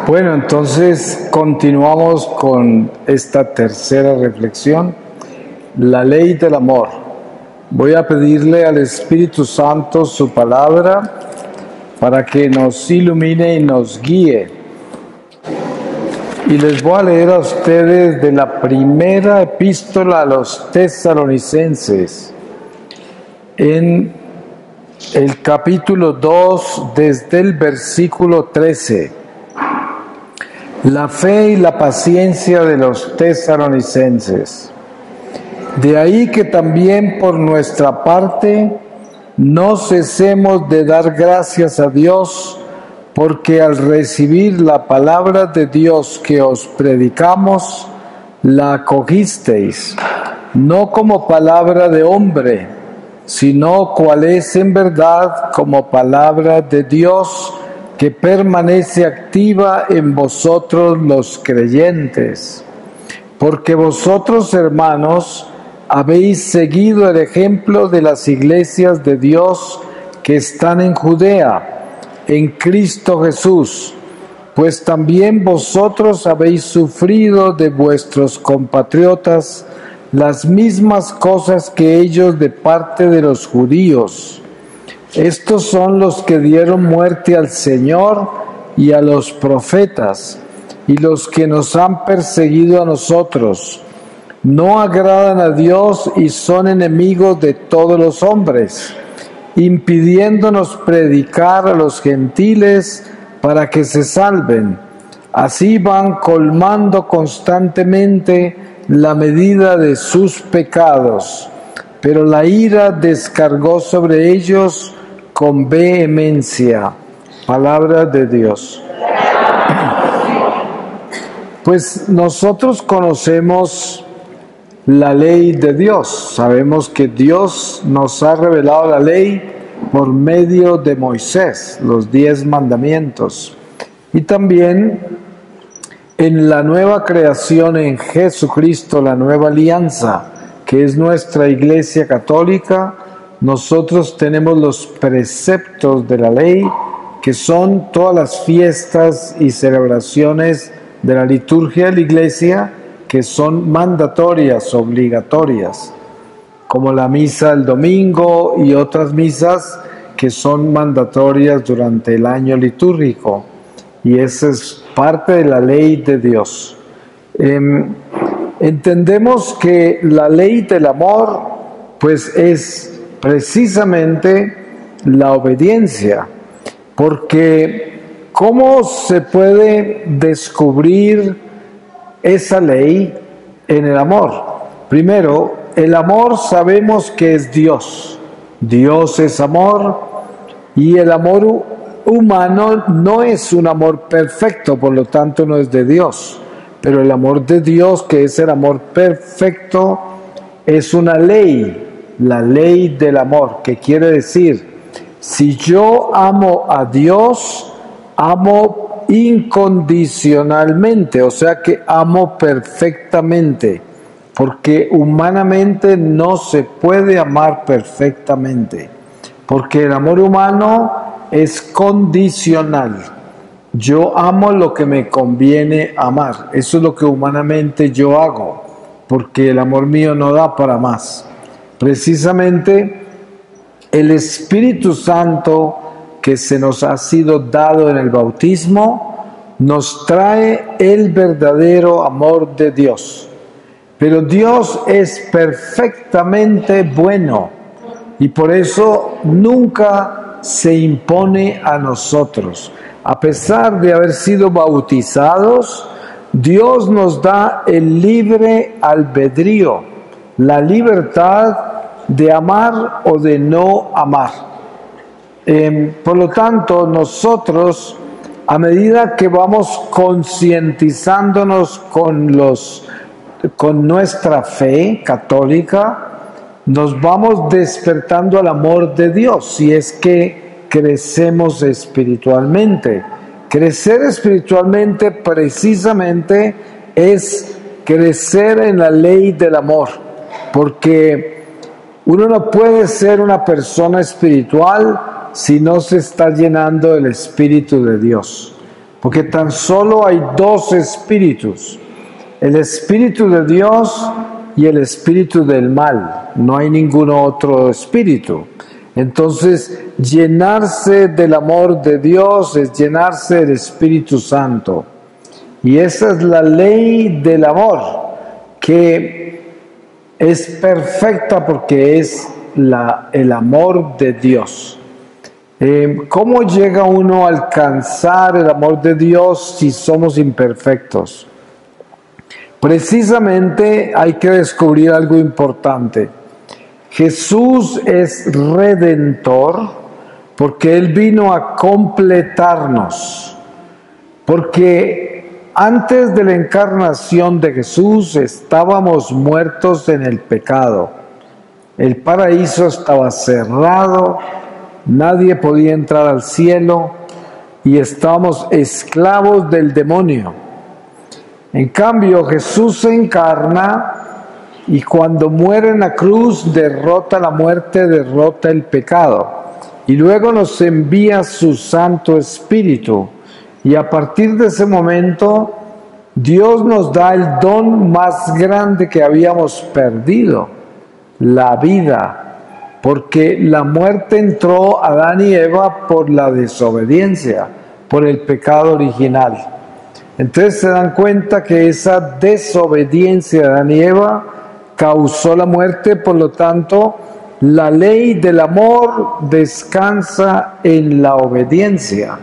Bueno, entonces continuamos con esta tercera reflexión, la ley del amor. Voy a pedirle al Espíritu Santo su palabra para que nos ilumine y nos guíe. Y les voy a leer a ustedes de la primera epístola a los tesalonicenses, en el capítulo 2, desde el versículo 13. La fe y la paciencia de los tesalonicenses. De ahí que también por nuestra parte no cesemos de dar gracias a Dios, porque al recibir la palabra de Dios que os predicamos, la acogisteis, no como palabra de hombre, sino cual es en verdad como palabra de Dios, que permanece activa en vosotros los creyentes. Porque vosotros, hermanos, habéis seguido el ejemplo de las iglesias de Dios que están en Judea, en Cristo Jesús, pues también vosotros habéis sufrido de vuestros compatriotas las mismas cosas que ellos de parte de los judíos. Estos son los que dieron muerte al Señor y a los profetas, y los que nos han perseguido a nosotros. No agradan a Dios y son enemigos de todos los hombres, impidiéndonos predicar a los gentiles para que se salven. Así van colmando constantemente la medida de sus pecados, pero la ira descargó sobre ellos con vehemencia. Palabra de Dios. Pues nosotros conocemos la ley de Dios. Sabemos que Dios nos ha revelado la ley por medio de Moisés, los 10 mandamientos. Y también en la nueva creación en Jesucristo, la nueva alianza, que es nuestra Iglesia Católica, nosotros tenemos los preceptos de la ley, que son todas las fiestas y celebraciones de la liturgia de la Iglesia, que son mandatorias, obligatorias, como la misa del domingo y otras misas que son mandatorias durante el año litúrgico. Y esa es parte de la ley de Dios. Entendemos que la ley del amor, pues es precisamente la obediencia, porque ¿cómo se puede descubrir esa ley en el amor? Primero, el amor sabemos que es Dios. Dios es amor y el amor humano no es un amor perfecto, por lo tanto no es de Dios. Pero el amor de Dios, que es el amor perfecto, es una ley, la ley del amor, que quiere decir, si yo amo a Dios, amo incondicionalmente, o sea que amo perfectamente, porque humanamente no se puede amar perfectamente, porque el amor humano es condicional. Yo amo lo que me conviene amar, eso es lo que humanamente yo hago, porque el amor mío no da para más. Precisamente el Espíritu Santo que se nos ha sido dado en el bautismo nos trae el verdadero amor de Dios. Pero Dios es perfectamente bueno y por eso nunca se impone a nosotros. A pesar de haber sido bautizados, Dios nos da el libre albedrío, la libertad de amar o de no amar. Por lo tanto, nosotros, a medida que vamos concientizándonos con nuestra fe católica, nos vamos despertando al amor de Dios, si es que crecemos espiritualmente. Crecer espiritualmente precisamente es crecer en la ley del amor, porque uno no puede ser una persona espiritual si no se está llenando del Espíritu de Dios. porque tan solo hay dos espíritus, el espíritu de Dios y el espíritu del mal, no hay ningún otro espíritu. Entonces, llenarse del amor de Dios es llenarse del Espíritu Santo. Y esa es la ley del amor, que es perfecta porque es el amor de Dios. ¿Cómo llega uno a alcanzar el amor de Dios si somos imperfectos? Precisamente hay que descubrir algo importante. Jesús es redentor porque Él vino a completarnos. Porque antes de la encarnación de Jesús estábamos muertos en el pecado. El paraíso estaba cerrado, nadie podía entrar al cielo y estábamos esclavos del demonio. En cambio, Jesús se encarna y cuando muere en la cruz derrota la muerte, derrota el pecado. Y luego nos envía su Santo Espíritu. Y a partir de ese momento, Dios nos da el don más grande que habíamos perdido, la vida. Porque la muerte entró a Adán y Eva por la desobediencia, por el pecado original. Entonces se dan cuenta que esa desobediencia de Adán y Eva causó la muerte, por lo tanto, la ley del amor descansa en la obediencia.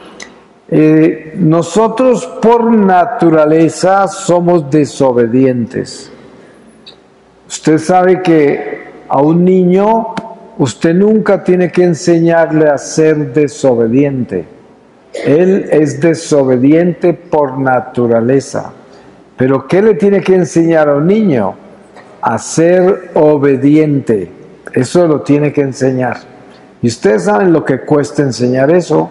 Nosotros por naturaleza somos desobedientes. Usted sabe que a un niño usted nunca tiene que enseñarle a ser desobediente. Él es desobediente por naturaleza. Pero ¿qué le tiene que enseñar a un niño? A ser obediente. Eso lo tiene que enseñar. Y ustedes saben lo que cuesta enseñar eso.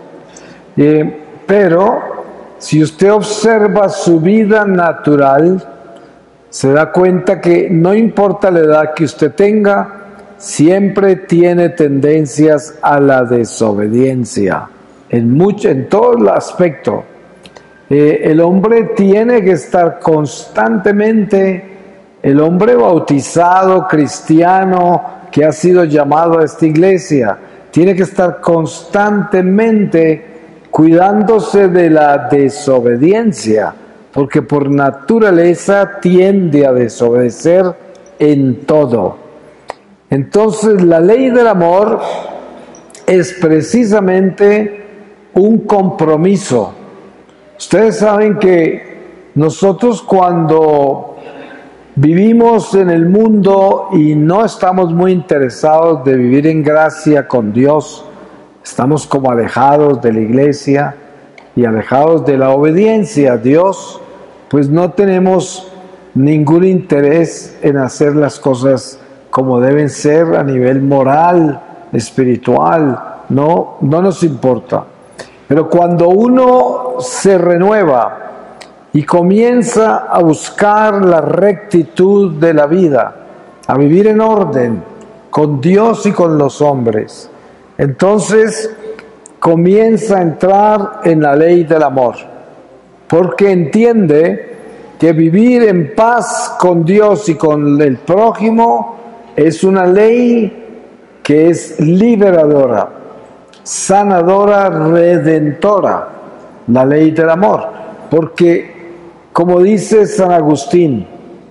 Pero si usted observa su vida natural, se da cuenta que no importa la edad que usted tenga, siempre tiene tendencias a la desobediencia. En todo el aspecto. El hombre tiene que estar constantemente. El hombre bautizado, cristiano, que ha sido llamado a esta iglesia, tiene que estar constantemente cuidándose de la desobediencia, porque por naturaleza tiende a desobedecer en todo. Entonces, la ley del amor es precisamente un compromiso. Ustedes saben que nosotros cuando vivimos en el mundo y no estamos muy interesados de vivir en gracia con Dios, estamos como alejados de la iglesia y alejados de la obediencia a Dios, pues no tenemos ningún interés en hacer las cosas como deben ser a nivel moral, espiritual, no nos importa. Pero cuando uno se renueva y comienza a buscar la rectitud de la vida, a vivir en orden con Dios y con los hombres, entonces comienza a entrar en la ley del amor, porque entiende que vivir en paz con Dios y con el prójimo es una ley que es liberadora, sanadora, redentora, la ley del amor, porque como dice San Agustín,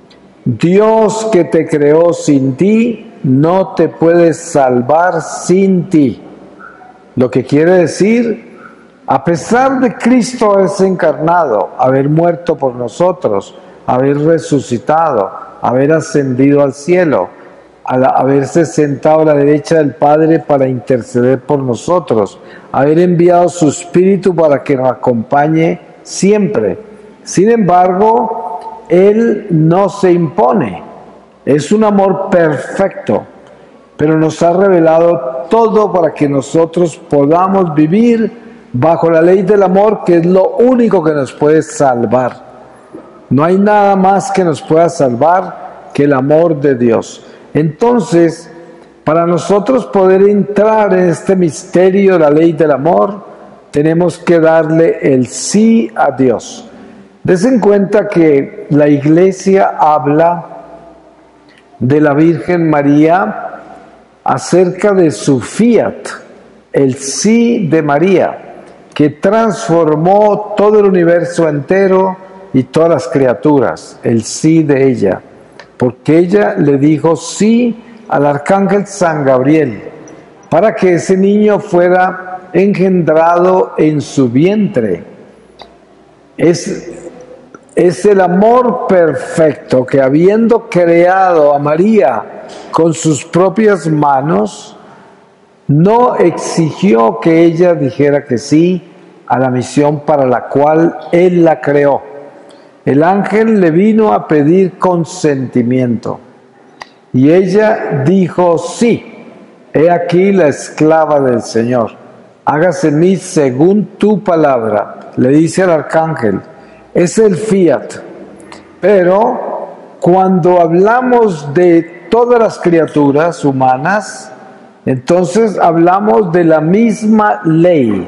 Dios que te creó sin ti, no te puede salvar sin ti. Lo que quiere decir, a pesar de Cristo haberse encarnado, haber muerto por nosotros, haber resucitado, haber ascendido al cielo, haberse sentado a la derecha del Padre para interceder por nosotros, haber enviado su Espíritu para que nos acompañe siempre. Sin embargo, Él no se impone. Es un amor perfecto, pero nos ha revelado todo para que nosotros podamos vivir bajo la ley del amor, que es lo único que nos puede salvar. No hay nada más que nos pueda salvar que el amor de Dios. Entonces, para nosotros poder entrar en este misterio de la ley del amor, tenemos que darle el sí a Dios. Des en cuenta que la Iglesia habla de la Virgen María acerca de su fiat, el sí de María, que transformó todo el universo entero y todas las criaturas, el sí de ella, porque ella le dijo sí al arcángel San Gabriel, para que ese niño fuera engendrado en su vientre. Es el amor perfecto que, habiendo creado a María con sus propias manos, no exigió que ella dijera que sí a la misión para la cual Él la creó. El ángel le vino a pedir consentimiento y ella dijo sí. He aquí la esclava del Señor. Hágase en mí según tu palabra. Le dice al arcángel. Es el fiat. Pero cuando hablamos de todas las criaturas humanas, entonces hablamos de la misma ley.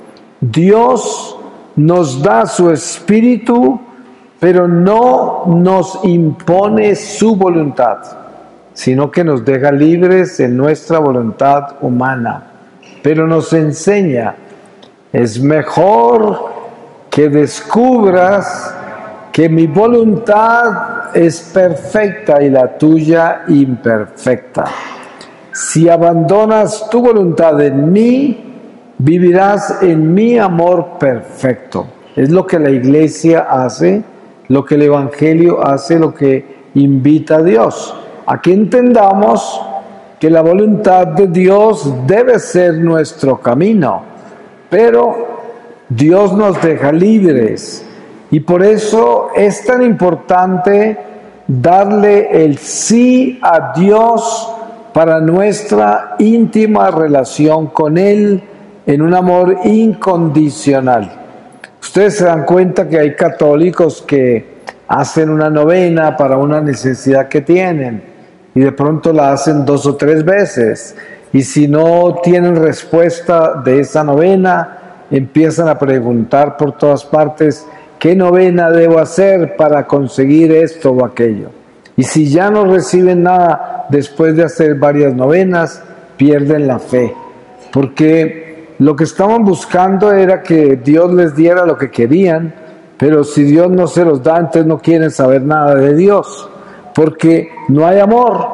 Dios nos da su espíritu, pero no nos impone su voluntad, sino que nos deja libres en nuestra voluntad humana. Pero nos enseña, es mejor que descubras que mi voluntad es perfecta y la tuya imperfecta. Si abandonas tu voluntad en mí, vivirás en mi amor perfecto. Es lo que la Iglesia hace, lo que el Evangelio hace, lo que invita a Dios. A que entendamos que la voluntad de Dios debe ser nuestro camino, pero Dios nos deja libres y por eso es tan importante darle el sí a Dios para nuestra íntima relación con Él en un amor incondicional. Ustedes se dan cuenta que hay católicos que hacen una novena para una necesidad que tienen y de pronto la hacen 2 o 3 veces y si no tienen respuesta de esa novena, empiezan a preguntar por todas partes qué novena debo hacer para conseguir esto o aquello. Y si ya no reciben nada después de hacer varias novenas, pierden la fe. Porque lo que estaban buscando era que Dios les diera lo que querían, pero si Dios no se los da, entonces no quieren saber nada de Dios. Porque no hay amor,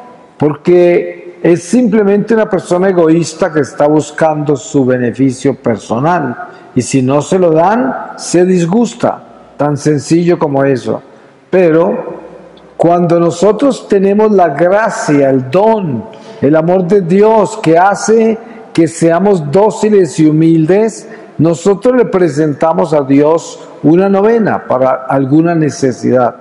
porque es simplemente una persona egoísta que está buscando su beneficio personal. Y si no se lo dan, se disgusta. Tan sencillo como eso. Pero cuando nosotros tenemos la gracia, el don, el amor de Dios que hace que seamos dóciles y humildes, nosotros le presentamos a Dios una novena para alguna necesidad.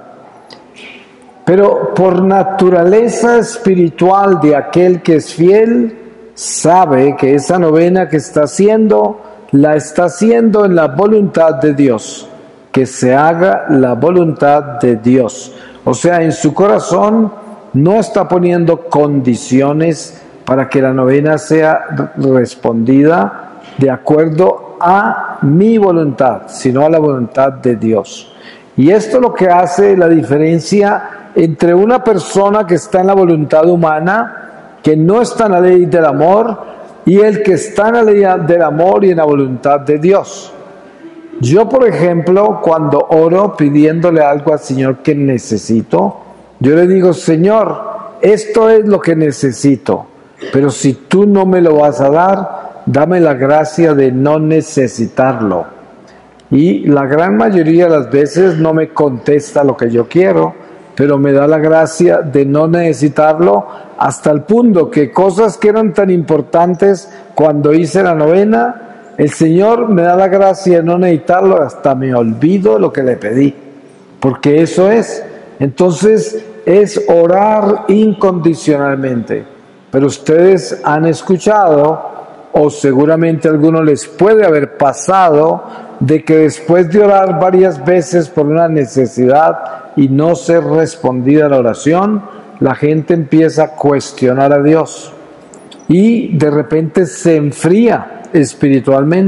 Pero por naturaleza espiritual de aquel que es fiel, sabe que esa novena que está haciendo, la está haciendo en la voluntad de Dios. Que se haga la voluntad de Dios. O sea, en su corazón no está poniendo condiciones para que la novena sea respondida de acuerdo a mi voluntad, sino a la voluntad de Dios. Y esto es lo que hace la diferencia entre una persona que está en la voluntad humana, que no está en la ley del amor, y el que está en la ley del amor y en la voluntad de Dios. Yo, por ejemplo, cuando oro pidiéndole algo al Señor que necesito, yo le digo, Señor, esto es lo que necesito, pero si tú no me lo vas a dar, dame la gracia de no necesitarlo. Y la gran mayoría de las veces no me contesta lo que yo quiero, pero me da la gracia de no necesitarlo hasta el punto que cosas que eran tan importantes cuando hice la novena, el Señor me da la gracia de no necesitarlo, hasta me olvido lo que le pedí, porque eso es. Entonces es orar incondicionalmente. Pero ustedes han escuchado, o seguramente a algunos les puede haber pasado, de que después de orar varias veces por una necesidad y no ser respondida la oración, la gente empieza a cuestionar a Dios y de repente se enfría espiritualmente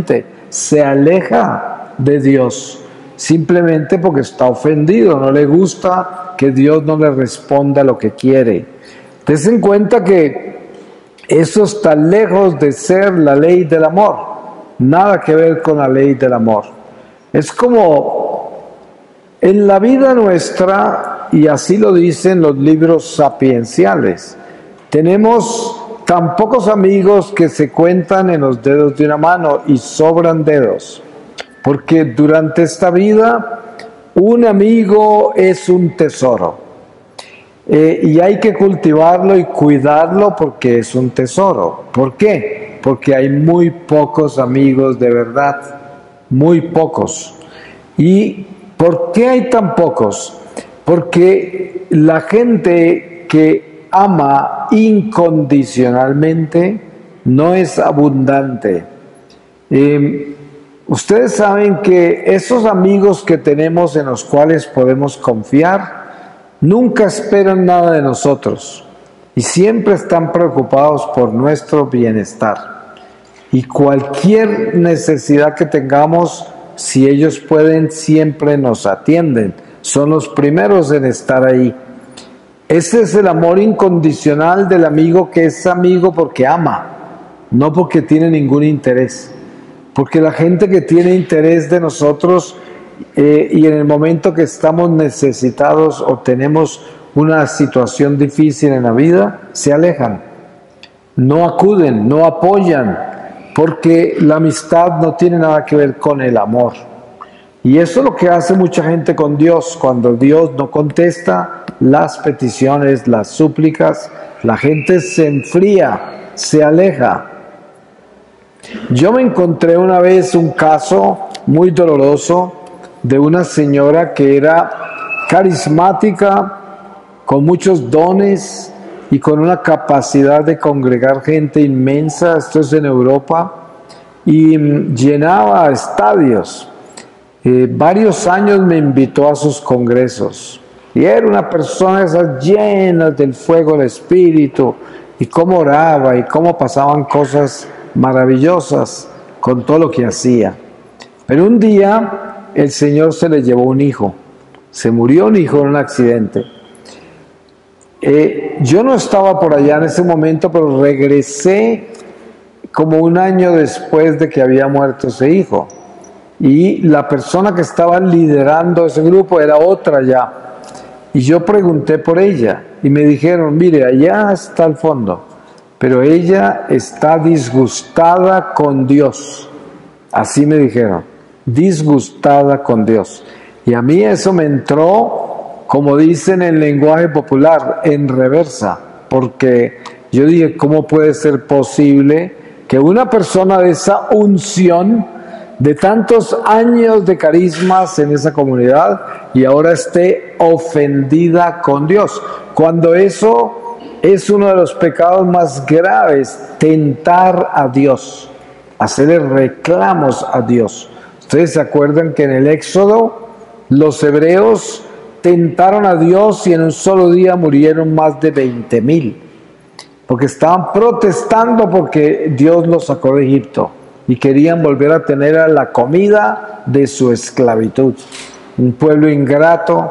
se aleja de Dios, simplemente porque está ofendido, no le gusta que Dios no le responda lo que quiere. Ten en cuenta que eso está lejos de ser la ley del amor, nada que ver con la ley del amor. Es como en la vida nuestra, y así lo dicen los libros sapienciales, tenemos tan pocos amigos que se cuentan en los dedos de una mano y sobran dedos. Porque durante esta vida un amigo es un tesoro y hay que cultivarlo y cuidarlo porque es un tesoro. ¿Por qué? Porque hay muy pocos amigos de verdad, muy pocos. ¿Y por qué hay tan pocos? Porque la gente que ama incondicionalmente no es abundante. Ustedes saben que esos amigos que tenemos en los cuales podemos confiar nunca esperan nada de nosotros y siempre están preocupados por nuestro bienestar. Y cualquier necesidad que tengamos, si ellos pueden, siempre nos atienden. Son los primeros en estar ahí. Ese es el amor incondicional del amigo que es amigo porque ama, no porque tiene ningún interés. Porque la gente que tiene interés de nosotros y en el momento que estamos necesitados o tenemos una situación difícil en la vida, se alejan, no acuden, no apoyan, porque la amistad no tiene nada que ver con el amor. Y eso es lo que hace mucha gente con Dios. Cuando Dios no contesta las peticiones, las súplicas, la gente se enfría, se aleja. Yo me encontré una vez un caso muy doloroso de una señora que era carismática, con muchos dones y con una capacidad de congregar gente inmensa. Esto es en Europa, y llenaba estadios. Varios años me invitó a sus congresos y era una persona de esas llenas del fuego del Espíritu, y cómo oraba y cómo pasaban cosas maravillosas con todo lo que hacía. Pero un día el Señor se le llevó un hijo, se murió un hijo en un accidente. Yo no estaba por allá en ese momento, pero regresé como un año después de que había muerto ese hijo, y la persona que estaba liderando ese grupo era otra ya, y yo pregunté por ella y me dijeron: mire, allá está al fondo, pero ella está disgustada con Dios. Así me dijeron, disgustada con Dios. Y a mí eso me entró, como dicen en el lenguaje popular, en reversa, porque yo dije: ¿cómo puede ser posible que una persona de esa unción, de tantos años de carismas en esa comunidad, y ahora esté ofendida con Dios? Cuando eso es uno de los pecados más graves, tentar a Dios, hacerle reclamos a Dios. Ustedes se acuerdan que en el Éxodo los hebreos tentaron a Dios y en un solo día murieron más de 20,000, porque estaban protestando porque Dios los sacó de Egipto y querían volver a tener a la comida de su esclavitud. Un pueblo ingrato,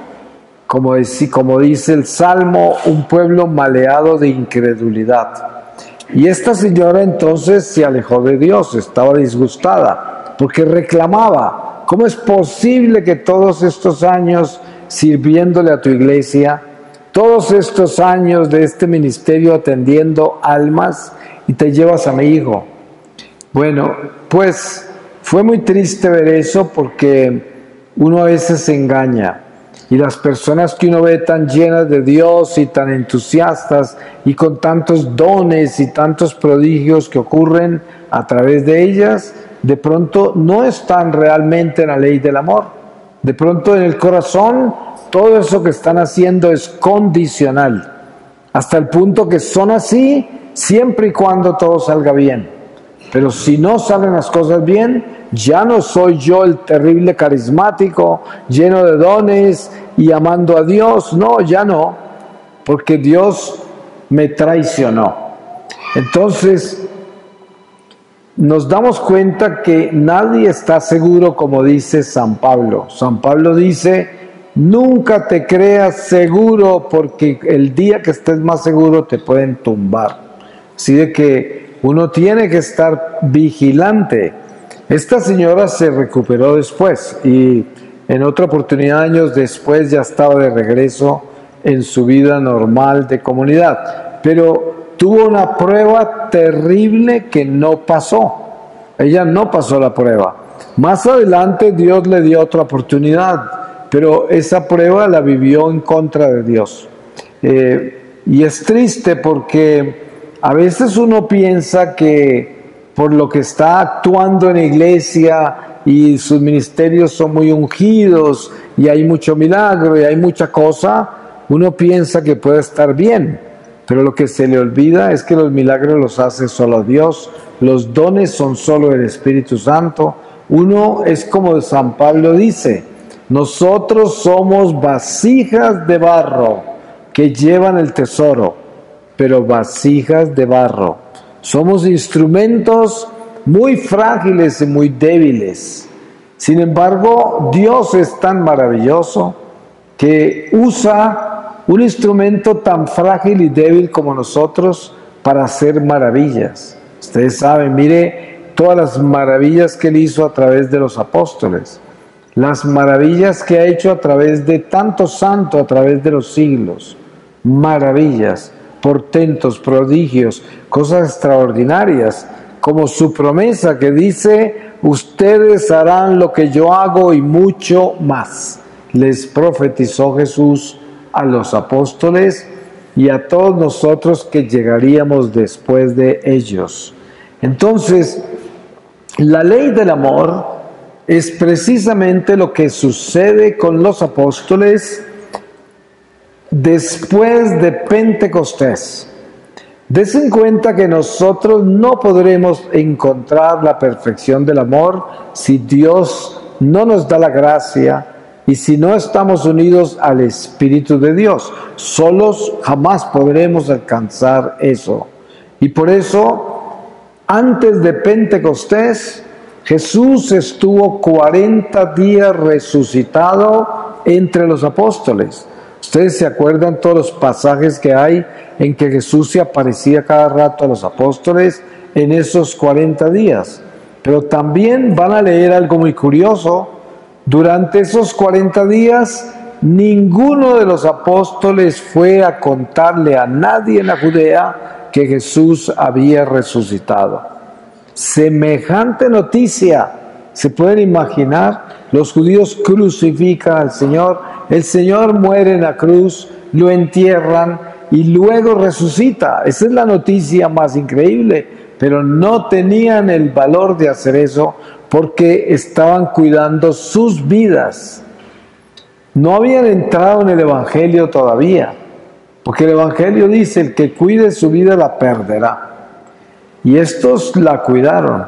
como dice el Salmo, un pueblo maleado de incredulidad. Y esta señora entonces se alejó de Dios, estaba disgustada, porque reclamaba: ¿cómo es posible que todos estos años sirviéndole a tu iglesia, todos estos años de este ministerio atendiendo almas, y te llevas a mi hijo? Bueno, pues fue muy triste ver eso, porque uno a veces se engaña, y las personas que uno ve tan llenas de Dios y tan entusiastas y con tantos dones y tantos prodigios que ocurren a través de ellas, de pronto no están realmente en la ley del amor. De pronto en el corazón todo eso que están haciendo es condicional, hasta el punto que son así siempre y cuando todo salga bien. Pero si no salen las cosas bien, ya no soy yo el terrible carismático, lleno de dones y amando a Dios. No, ya no, porque Dios me traicionó. Entonces, nos damos cuenta que nadie está seguro, como dice San Pablo. San Pablo dice, nunca te creas seguro porque el día que estés más seguro te pueden tumbar. Así de que uno tiene que estar vigilante. Esta señora se recuperó después y en otra oportunidad, años después, ya estaba de regreso en su vida normal de comunidad. Pero tuvo una prueba terrible que no pasó. Ella no pasó la prueba. Más adelante Dios le dio otra oportunidad, pero esa prueba la vivió en contra de Dios. Y es triste porque a veces uno piensa que por lo que está actuando en la iglesia y sus ministerios son muy ungidos y hay mucho milagro y hay mucha cosa, uno piensa que puede estar bien. Pero lo que se le olvida es que los milagros los hace solo Dios, los dones son solo el Espíritu Santo. Uno es como San Pablo dice, nosotros somos vasijas de barro que llevan el tesoro, pero vasijas de barro. Somos instrumentos muy frágiles y muy débiles. Sin embargo, Dios es tan maravilloso que usa un instrumento tan frágil y débil como nosotros para hacer maravillas. Ustedes saben, mire todas las maravillas que Él hizo a través de los apóstoles, las maravillas que ha hecho a través de tantos santos a través de los siglos, maravillas, portentos, prodigios, cosas extraordinarias, como su promesa que dice, ustedes harán lo que yo hago y mucho más. Les profetizó Jesús a los apóstoles y a todos nosotros que llegaríamos después de ellos. Entonces, la ley del amor es precisamente lo que sucede con los apóstoles después de Pentecostés. Desen cuenta que nosotros no podremos encontrar la perfección del amor si Dios no nos da la gracia y si no estamos unidos al Espíritu de Dios. Solos jamás podremos alcanzar eso. Y por eso, antes de Pentecostés, Jesús estuvo 40 días resucitado entre los apóstoles. Ustedes se acuerdan todos los pasajes que hay en que Jesús se aparecía cada rato a los apóstoles en esos 40 días. Pero también van a leer algo muy curioso. Durante esos 40 días, ninguno de los apóstoles fue a contarle a nadie en la Judea que Jesús había resucitado. Semejante noticia, ¿se pueden imaginar? Los judíos crucifican al Señor, el Señor muere en la cruz, lo entierran y luego resucita. Esa es la noticia más increíble, pero no tenían el valor de hacer eso porque estaban cuidando sus vidas. No habían entrado en el Evangelio todavía, porque el Evangelio dice, el que cuide su vida la perderá. Y estos la cuidaron.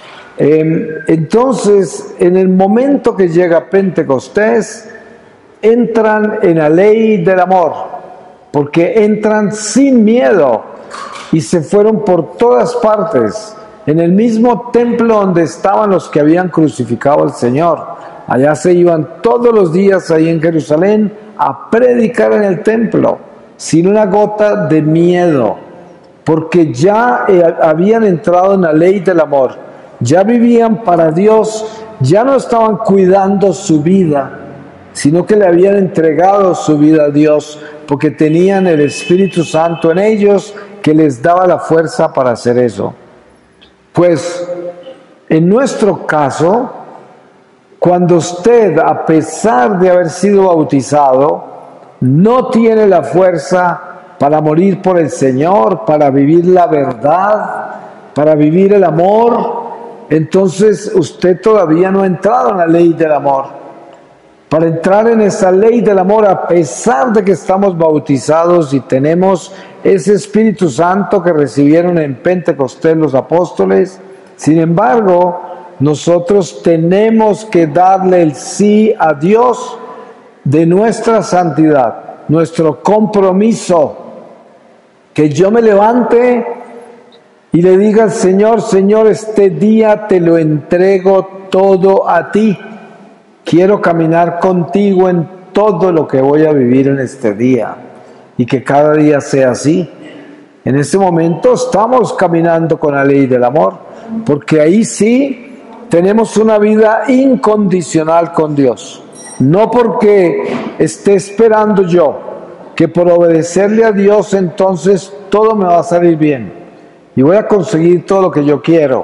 Entonces, en el momento que llega Pentecostés, entran en la ley del amor, porque entran sin miedo y se fueron por todas partes. En el mismo templo donde estaban los que habían crucificado al Señor. Allá se iban todos los días ahí en Jerusalén a predicar en el templo, sin una gota de miedo, porque ya habían entrado en la ley del amor, ya vivían para Dios, ya no estaban cuidando su vida, sino que le habían entregado su vida a Dios, porque tenían el Espíritu Santo en ellos que les daba la fuerza para hacer eso. Pues en nuestro caso, cuando usted, a pesar de haber sido bautizado, no tiene la fuerza para morir por el Señor, para vivir la verdad, para vivir el amor, entonces usted todavía no ha entrado en la ley del amor. Para entrar en esa ley del amor, a pesar de que estamos bautizados y tenemos ese Espíritu Santo que recibieron en Pentecostés los apóstoles, sin embargo, nosotros tenemos que darle el sí a Dios de nuestra santidad, nuestro compromiso, que yo me levante y le diga al Señor: Señor, este día te lo entrego todo a ti. Quiero caminar contigo en todo lo que voy a vivir en este día, y que cada día sea así. En este momento estamos caminando con la ley del amor, porque ahí sí tenemos una vida incondicional con Dios. No porque esté esperando yo que por obedecerle a Dios entonces todo me va a salir bien y voy a conseguir todo lo que yo quiero.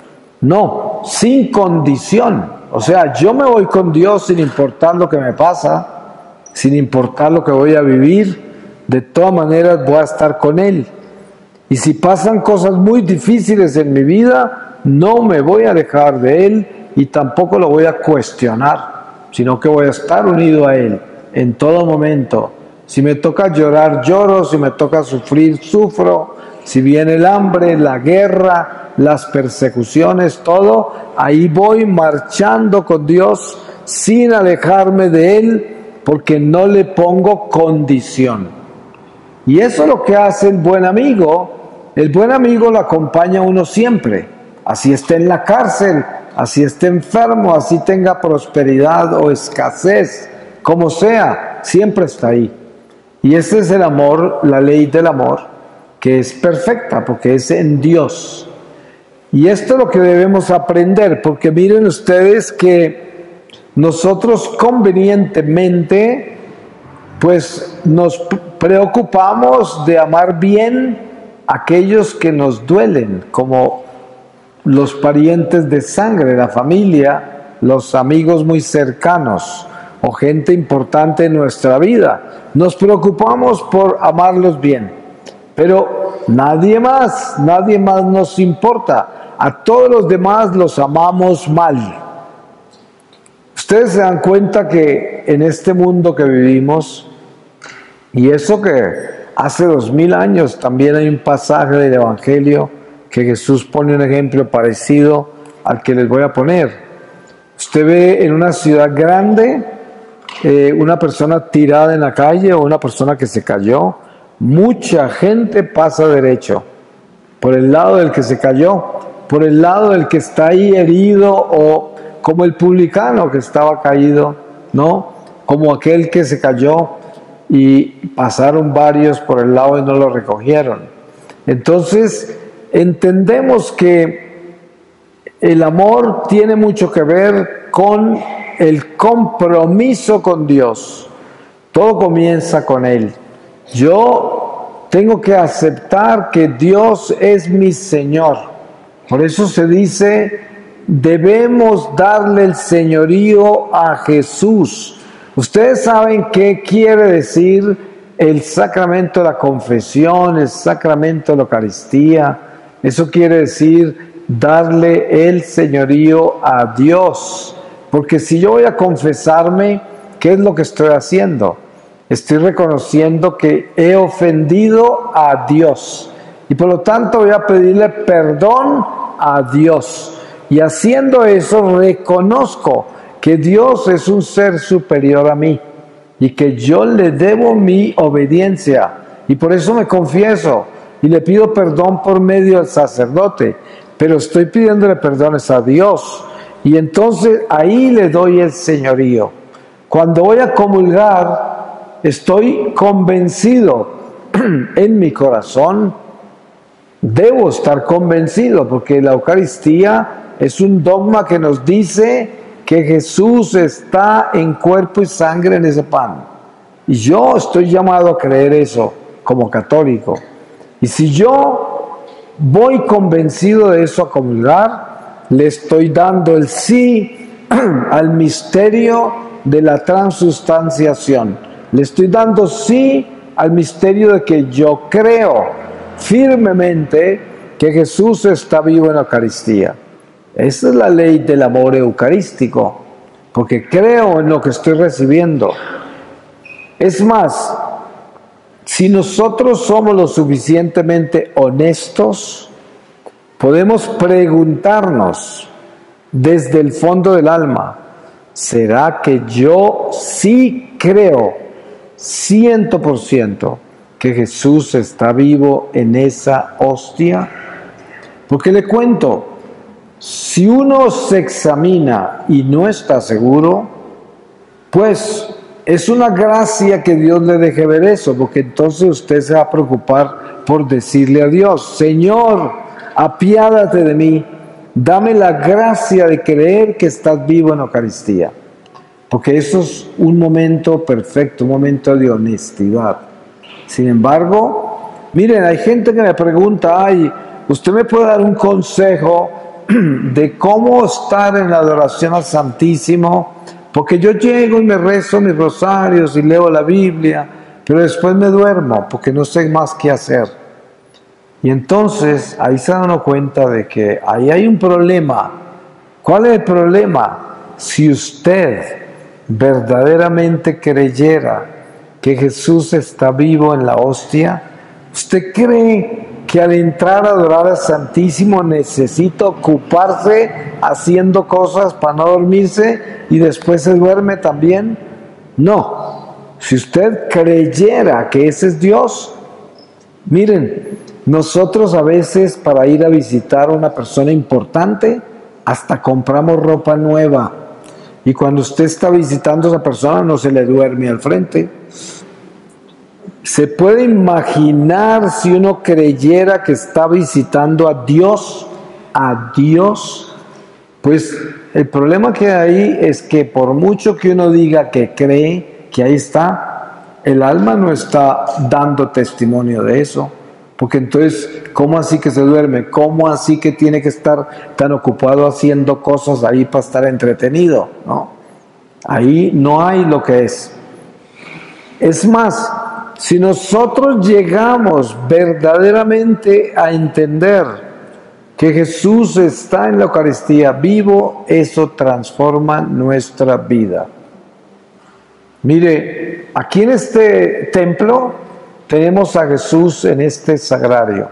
No, sin condición. O sea, yo me voy con Dios sin importar lo que me pasa, sin importar lo que voy a vivir. De todas maneras voy a estar con Él. Y si pasan cosas muy difíciles en mi vida, no me voy a alejar de Él y tampoco lo voy a cuestionar, sino que voy a estar unido a Él en todo momento. Si me toca llorar, lloro; si me toca sufrir, sufro; si viene el hambre, la guerra, las persecuciones, todo, ahí voy marchando con Dios sin alejarme de Él, porque no le pongo condición. Y eso es lo que hace el buen amigo. El buen amigo lo acompaña a uno siempre, así esté en la cárcel, así esté enfermo, así tenga prosperidad o escasez, como sea, siempre está ahí. Y ese es el amor, la ley del amor, que es perfecta porque es en Dios. Y esto es lo que debemos aprender, porque miren ustedes que nosotros convenientemente pues nos preocupamos de amar bien a aquellos que nos duelen, como los parientes de sangre, la familia, los amigos muy cercanos o gente importante en nuestra vida. Nos preocupamos por amarlos bien, pero nadie más nos importa. A todos los demás los amamos mal. Ustedes se dan cuenta que en este mundo que vivimos, y eso que hace 2000 años también hay un pasaje del Evangelio que Jesús pone un ejemplo parecido al que les voy a poner. Usted ve en una ciudad grande una persona tirada en la calle o una persona que se cayó, mucha gente pasa derecho por el lado del que se cayó, por el lado del que está ahí herido, o como el publicano que estaba caído, ¿no? Como aquel que se cayó y pasaron varios por el lado y no lo recogieron. Entonces entendemos que el amor tiene mucho que ver con el compromiso con Dios. Todo comienza con Él. Yo tengo que aceptar que Dios es mi Señor. Por eso se dice, debemos darle el señorío a Jesús. Ustedes saben qué quiere decir el sacramento de la confesión, el sacramento de la Eucaristía. Eso quiere decir darle el señorío a Dios. Porque si yo voy a confesarme, ¿qué es lo que estoy haciendo? Estoy reconociendo que he ofendido a Dios. Y por lo tanto voy a pedirle perdón a Dios. Y haciendo eso reconozco que Dios es un ser superior a mí y que yo le debo mi obediencia. Y por eso me confieso y le pido perdón por medio del sacerdote. Pero estoy pidiéndole perdones a Dios. Y entonces ahí le doy el señorío. Cuando voy a comulgar, estoy convencido en mi corazón. Debo estar convencido porque la Eucaristía es un dogma que nos dice que Jesús está en cuerpo y sangre en ese pan. Y yo estoy llamado a creer eso como católico. Y si yo voy convencido de eso a comulgar, le estoy dando el sí al misterio de la transustanciación. Le estoy dando sí al misterio de que yo creo firmemente que Jesús está vivo en la Eucaristía. Esa es la ley del amor eucarístico, porque creo en lo que estoy recibiendo. Es más, si nosotros somos lo suficientemente honestos, podemos preguntarnos desde el fondo del alma, ¿será que yo sí creo 100% que Jesús está vivo en esa hostia? Porque le cuento, si uno se examina y no está seguro, pues es una gracia que Dios le deje ver eso, porque entonces usted se va a preocupar por decirle a Dios: Señor, apiádate de mí, dame la gracia de creer que estás vivo en Eucaristía. Porque eso es un momento perfecto, un momento de honestidad. Sin embargo, miren, hay gente que me pregunta: ay, ¿usted me puede dar un consejo de cómo estar en la adoración al Santísimo? Porque yo llego y me rezo mis rosarios y leo la Biblia, pero después me duermo porque no sé más qué hacer. Y entonces ahí se dan cuenta de que ahí hay un problema. ¿Cuál es el problema? Si usted verdaderamente creyera que Jesús está vivo en la hostia, ¿usted cree que al entrar a adorar al Santísimo necesita ocuparse haciendo cosas para no dormirse y después se duerme también? No. Si usted creyera que ese es Dios, miren, nosotros a veces para ir a visitar a una persona importante hasta compramos ropa nueva, y cuando usted está visitando a esa persona no se le duerme al frente. ¿Se puede imaginar si uno creyera que está visitando a Dios? A Dios. Pues el problema que hay es que por mucho que uno diga que cree que ahí está, el alma no está dando testimonio de eso. Porque entonces, ¿cómo así que se duerme? ¿Cómo así que tiene que estar tan ocupado haciendo cosas ahí para estar entretenido? ¿No? Ahí no hay lo que es. Es más, si nosotros llegamos verdaderamente a entender que Jesús está en la Eucaristía vivo, eso transforma nuestra vida. Mire, aquí en este templo tenemos a Jesús en este sagrario.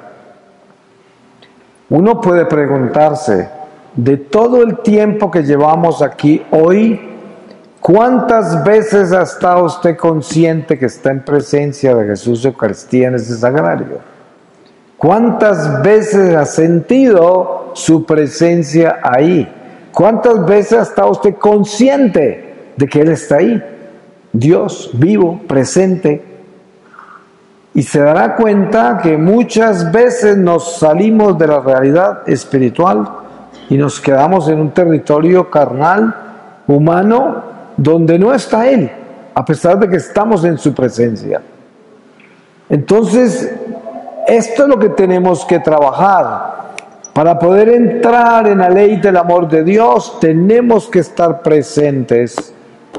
Uno puede preguntarse, de todo el tiempo que llevamos aquí hoy, ¿cuántas veces ha estado usted consciente que está en presencia de Jesús de Eucaristía en ese sagrario? ¿Cuántas veces ha sentido su presencia ahí? ¿Cuántas veces ha estado usted consciente de que Él está ahí? Dios vivo, presente. Y se dará cuenta que muchas veces nos salimos de la realidad espiritual y nos quedamos en un territorio carnal, humano, donde no está Él, a pesar de que estamos en su presencia. Entonces, esto es lo que tenemos que trabajar. Para poder entrar en la ley del amor de Dios, tenemos que estar presentes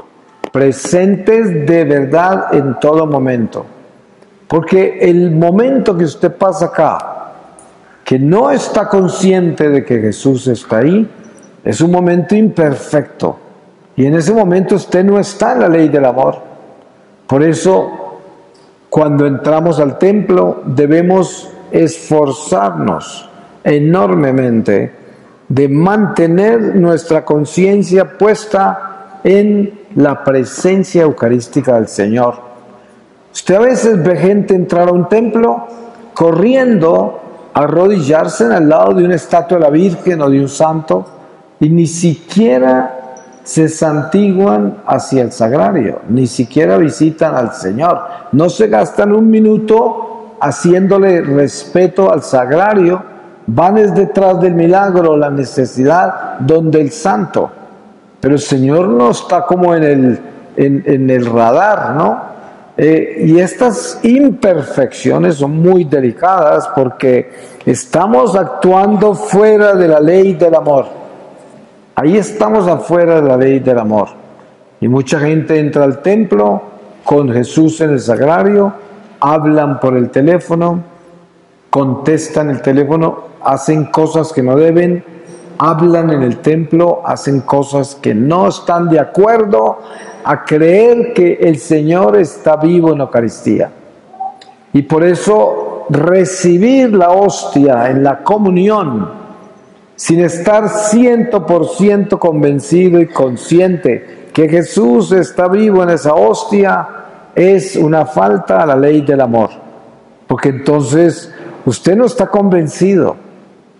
de verdad en todo momento. Porque el momento que usted pasa acá, que no está consciente de que Jesús está ahí, es un momento imperfecto. Y en ese momento usted no está en la ley del amor. Por eso, cuando entramos al templo, debemos esforzarnos enormemente de mantener nuestra conciencia puesta en la presencia eucarística del Señor. Usted a veces ve gente entrar a un templo corriendo a arrodillarse al lado de una estatua de la Virgen o de un santo y ni siquiera se santiguan hacia el sagrario, ni siquiera visitan al Señor. No se gastan un minuto haciéndole respeto al sagrario, van detrás del milagro, la necesidad, donde el santo. Pero el Señor no está como en el radar, ¿no? Y estas imperfecciones son muy delicadas porque estamos actuando fuera de la ley del amor. Ahí estamos afuera de la ley del amor. Y mucha gente entra al templo con Jesús en el sagrario, hablan por el teléfono, contestan el teléfono, hacen cosas que no deben, hablan en el templo, hacen cosas que no están de acuerdo a creer que el Señor está vivo en la Eucaristía. Y por eso recibir la hostia en la comunión sin estar 100% convencido y consciente que Jesús está vivo en esa hostia es una falta a la ley del amor. Porque entonces usted no está convencido.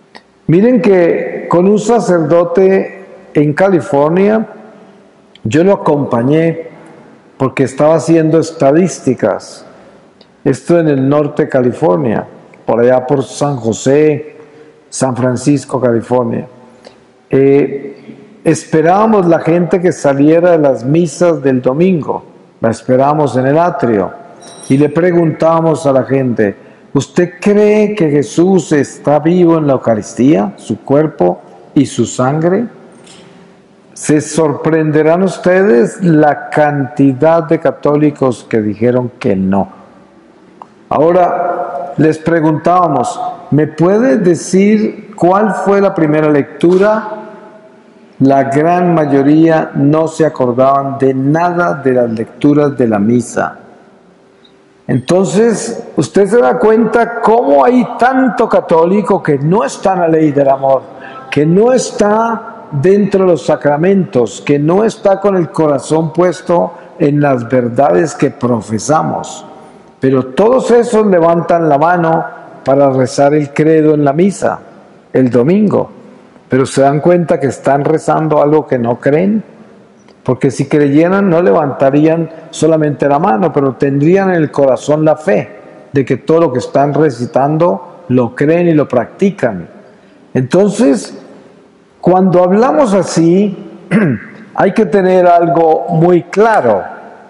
Miren que con un sacerdote en California, yo lo acompañé porque estaba haciendo estadísticas. Esto en el norte de California, por allá por San José, San Francisco, California. Esperábamos la gente que saliera de las misas del domingo, la esperábamos en el atrio y le preguntábamos a la gente: ¿usted cree que Jesús está vivo en la Eucaristía, su cuerpo y su sangre? Se sorprenderán ustedes la cantidad de católicos que dijeron que no. Ahora les preguntábamos: ¿me puede decir cuál fue la primera lectura? La gran mayoría no se acordaban de nada de las lecturas de la misa. Entonces, usted se da cuenta cómo hay tanto católico que no está en la ley del amor, que no está dentro de los sacramentos, que no está con el corazón puesto en las verdades que profesamos. Pero todos esos levantan la mano para rezar el credo en la misa, el domingo. Pero se dan cuenta que están rezando algo que no creen, porque si creyeran no levantarían solamente la mano, pero tendrían en el corazón la fe de que todo lo que están recitando lo creen y lo practican. Entonces, cuando hablamos así, hay que tener algo muy claro,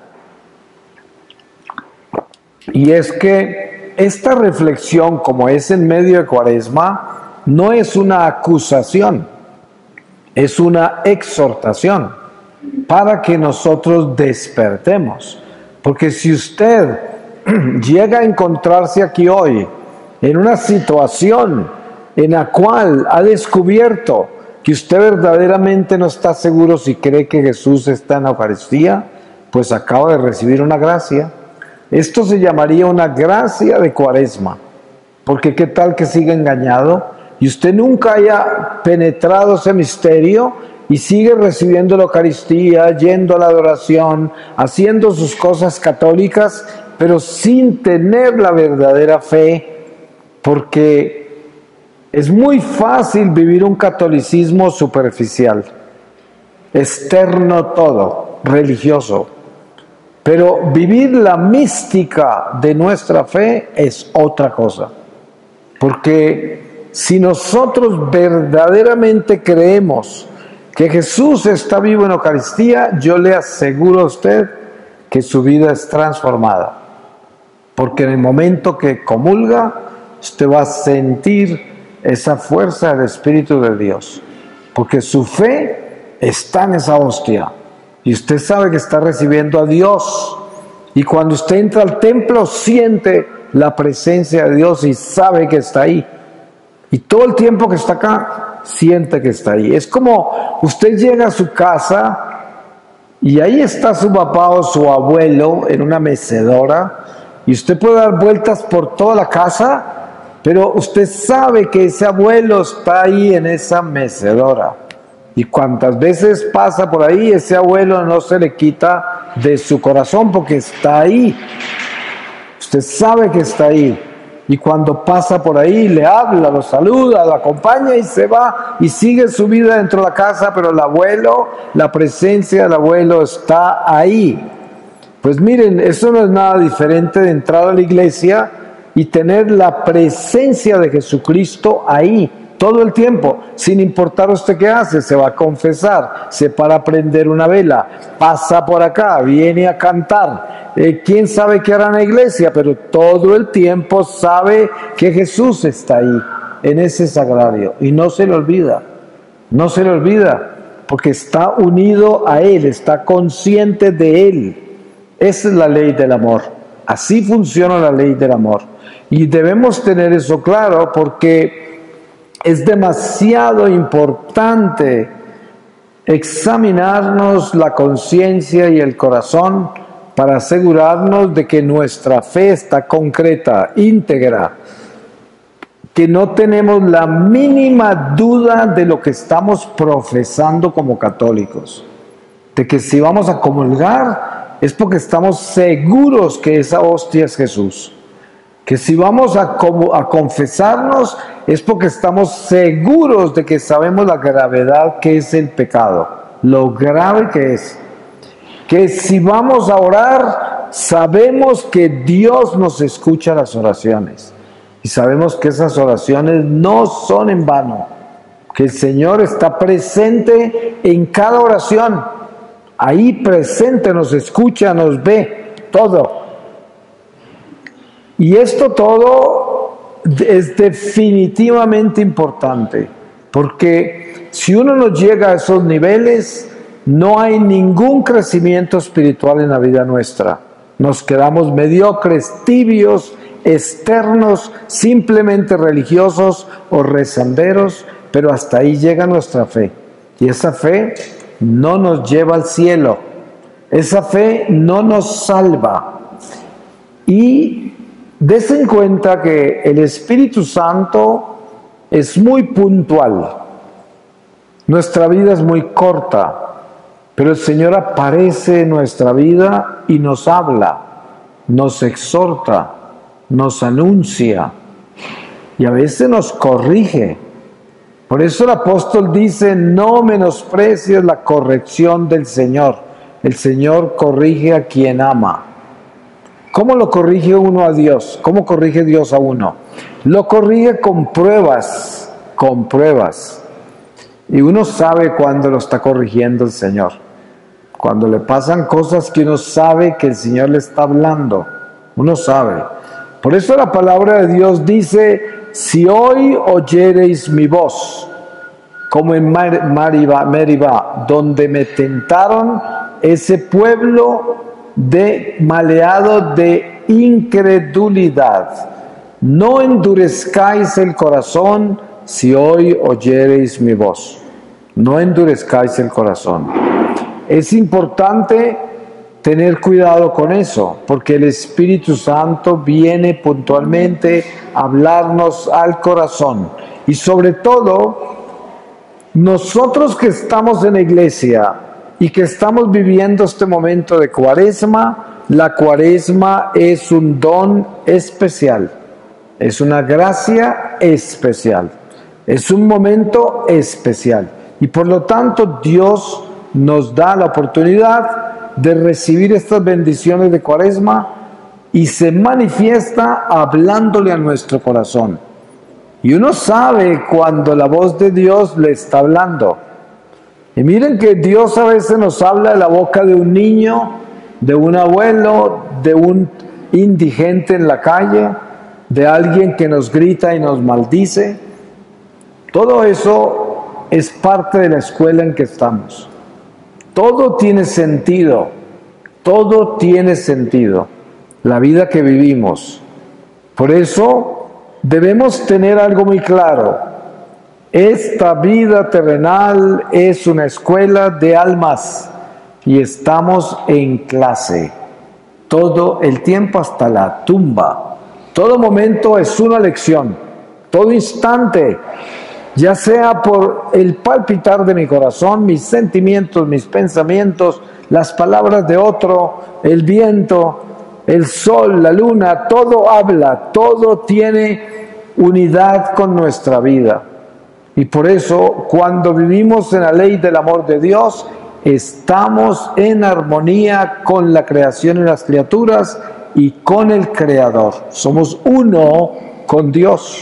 y es que esta reflexión, como es en medio de Cuaresma, no es una acusación, es una exhortación para que nosotros despertemos. Porque si usted llega a encontrarse aquí hoy en una situación en la cual ha descubierto que usted verdaderamente no está seguro si cree que Jesús está en la Eucaristía, pues acaba de recibir una gracia. Esto se llamaría una gracia de Cuaresma, porque qué tal que siga engañado y usted nunca haya penetrado ese misterio y sigue recibiendo la Eucaristía, yendo a la adoración, haciendo sus cosas católicas, pero sin tener la verdadera fe, porque es muy fácil vivir un catolicismo superficial, externo todo, religioso. Pero vivir la mística de nuestra fe es otra cosa. Porque si nosotros verdaderamente creemos que Jesús está vivo en Eucaristía, yo le aseguro a usted que su vida es transformada. Porque en el momento que comulga, usted va a sentir esa fuerza del Espíritu de Dios. Porque su fe está en esa hostia. Y usted sabe que está recibiendo a Dios. Y cuando usted entra al templo, siente la presencia de Dios y sabe que está ahí. Y todo el tiempo que está acá, siente que está ahí. Es como usted llega a su casa y ahí está su papá o su abuelo en una mecedora. Y usted puede dar vueltas por toda la casa, pero usted sabe que ese abuelo está ahí en esa mecedora. Y cuantas veces pasa por ahí, ese abuelo no se le quita de su corazón porque está ahí. Usted sabe que está ahí. Y cuando pasa por ahí, le habla, lo saluda, lo acompaña y se va y sigue su vida dentro de la casa, pero el abuelo, la presencia del abuelo está ahí. Pues miren, eso no es nada diferente de entrar a la iglesia y tener la presencia de Jesucristo ahí. Todo el tiempo, sin importar usted qué hace, se va a confesar, se para a prender una vela, pasa por acá, viene a cantar. ¿Quién sabe qué hará en la iglesia? Pero todo el tiempo sabe que Jesús está ahí, en ese sagrario, y no se le olvida, no se le olvida, porque está unido a Él, está consciente de Él. Esa es la ley del amor, así funciona la ley del amor. Y debemos tener eso claro porque es demasiado importante examinarnos la conciencia y el corazón para asegurarnos de que nuestra fe está concreta, íntegra, que no tenemos la mínima duda de lo que estamos profesando como católicos, de que si vamos a comulgar es porque estamos seguros que esa hostia es Jesús, Que si vamos a confesarnos es porque estamos seguros de que sabemos la gravedad que es el pecado, lo grave que es. Que si vamos a orar, sabemos que Dios nos escucha las oraciones. Y sabemos que esas oraciones no son en vano. Que el Señor está presente en cada oración. Ahí presente, nos escucha, nos ve, todo. Y esto todo es definitivamente importante, porque si uno no llega a esos niveles, no hay ningún crecimiento espiritual en la vida nuestra. Nos quedamos mediocres, tibios, externos, simplemente religiosos o rezanderos, pero hasta ahí llega nuestra fe. Y esa fe no nos lleva al cielo, esa fe no nos salva. Y desen cuenta que el Espíritu Santo es muy puntual. Nuestra vida es muy corta, pero el Señor aparece en nuestra vida y nos habla, nos exhorta, nos anuncia y a veces nos corrige. Por eso el apóstol dice: no menosprecies la corrección del Señor. El Señor corrige a quien ama. ¿Cómo lo corrige uno a Dios? ¿Cómo corrige Dios a uno? Lo corrige con pruebas, con pruebas. Y uno sabe cuando lo está corrigiendo el Señor. Cuando le pasan cosas que uno sabe que el Señor le está hablando. Uno sabe. Por eso la palabra de Dios dice: si hoy oyereis mi voz, como en Meribá, donde me tentaron ese pueblo maleado de incredulidad. No endurezcáis el corazón si hoy oyereis mi voz. No endurezcáis el corazón. Es importante tener cuidado con eso, porque el Espíritu Santo viene puntualmente a hablarnos al corazón. Y sobre todo, nosotros que estamos en la iglesia y que estamos viviendo este momento de Cuaresma, la Cuaresma es un don especial, es una gracia especial, es un momento especial. Y por lo tanto Dios nos da la oportunidad de recibir estas bendiciones de Cuaresma y se manifiesta hablándole a nuestro corazón. Y uno sabe cuando la voz de Dios le está hablando. Y miren que Dios a veces nos habla de la boca de un niño, de un abuelo, de un indigente en la calle, de alguien que nos grita y nos maldice. Todo eso es parte de la escuela en que estamos. Todo tiene sentido, todo tiene sentido, la vida que vivimos. Por eso debemos tener algo muy claro. Esta vida terrenal es una escuela de almas y estamos en clase todo el tiempo hasta la tumba. Todo momento es una lección, todo instante, ya sea por el palpitar de mi corazón, mis sentimientos, mis pensamientos, las palabras de otro, el viento, el sol, la luna, todo habla, todo tiene unidad con nuestra vida. Y por eso, cuando vivimos en la ley del amor de Dios, estamos en armonía con la creación y las criaturas y con el Creador. Somos uno con Dios.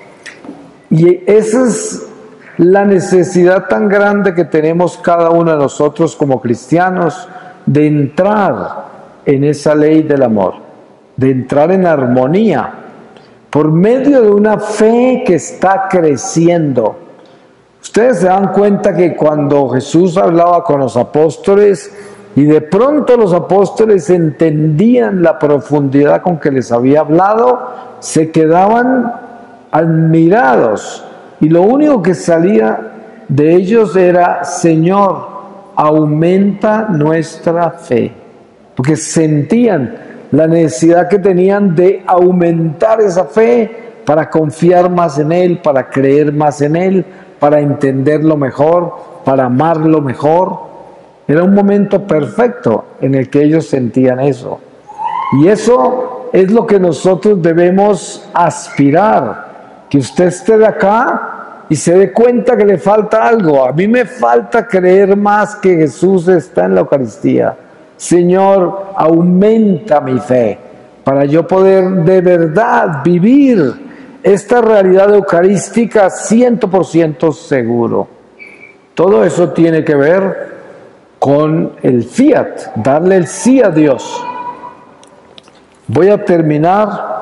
Y esa es la necesidad tan grande que tenemos cada uno de nosotros como cristianos de entrar en esa ley del amor, de entrar en armonía por medio de una fe que está creciendo. Ustedes se dan cuenta que cuando Jesús hablaba con los apóstoles y de pronto los apóstoles entendían la profundidad con que les había hablado, se quedaban admirados y lo único que salía de ellos era: Señor, aumenta nuestra fe, porque sentían la necesidad que tenían de aumentar esa fe para confiar más en Él, para creer más en Él, para entenderlo mejor, para amarlo mejor. Era un momento perfecto en el que ellos sentían eso. Y eso es lo que nosotros debemos aspirar, que usted esté de acá y se dé cuenta que le falta algo. A mí me falta creer más que Jesús está en la Eucaristía. Señor, aumenta mi fe para yo poder de verdad vivir esta realidad eucarística 100% seguro. Todo eso tiene que ver con el fiat, darle el sí a Dios. Voy a terminar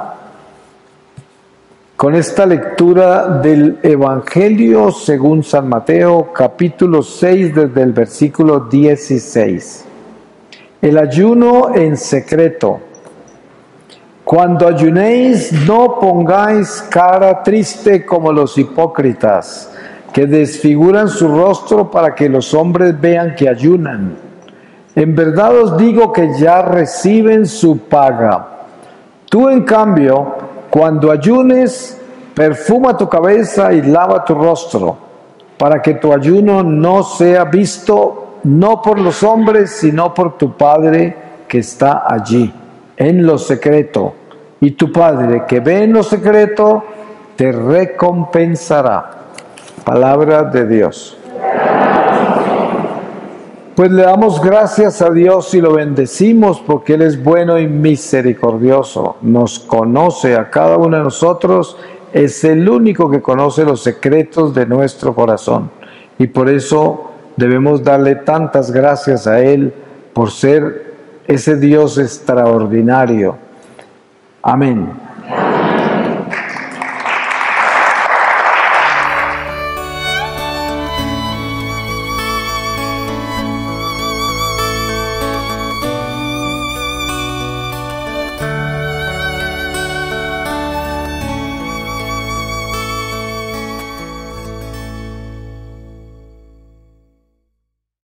con esta lectura del Evangelio según San Mateo, capítulo 6, desde el versículo 16. El ayuno en secreto. Cuando ayunéis, no pongáis cara triste como los hipócritas, que desfiguran su rostro para que los hombres vean que ayunan. En verdad os digo que ya reciben su paga. Tú, en cambio, cuando ayunes, perfuma tu cabeza y lava tu rostro, para que tu ayuno no sea visto no por los hombres, sino por tu Padre que está allí, en lo secreto. Y tu Padre que ve en lo secreto, te recompensará. Palabra de Dios. Pues le damos gracias a Dios y lo bendecimos porque Él es bueno y misericordioso. Nos conoce a cada uno de nosotros, es el único que conoce los secretos de nuestro corazón. Y por eso debemos darle tantas gracias a Él por ser ese Dios extraordinario. Amén.